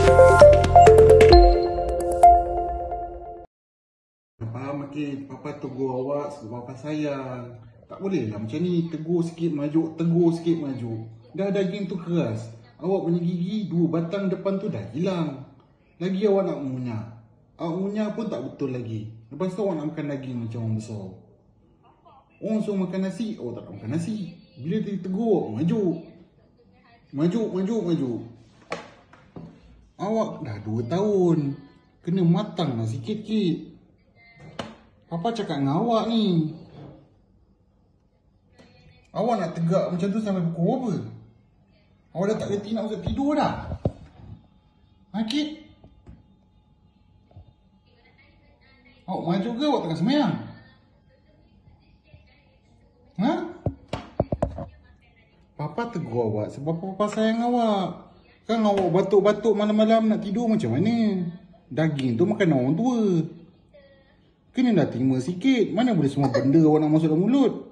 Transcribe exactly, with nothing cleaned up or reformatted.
Faham makin, Papa tegur awak sebab Papa sayang. Tak boleh lah macam ni, tegur sikit maju, tegur sikit maju. Dah daging tu keras. Awak punya gigi dua batang depan tu dah hilang. Lagi awak nak mengunyah. Awak mengunyah pun tak betul lagi. Lepas tu awak nak makan daging macam orang besar. Orang suruh makan nasi, awak tak nak makan nasi. Bila ditegur, maju. Maju, maju, maju. Awak dah dua tahun. Kena matang lah sikit-sikit. Papa cakap dengan awak ni. Awak nak tegak macam tu sampai pukul berapa? Awak dah tak reti nak masuk tidur dah? Sakit? Awak maju ke awak tengah semayang? Ha? Papa tegur awak sebab Papa sayang awak. Kan awak batuk-batuk malam-malam nak tidur macam mana? Daging tu makan orang tua. Kena dah terima sikit. Mana boleh semua benda awak nak masuk dalam mulut?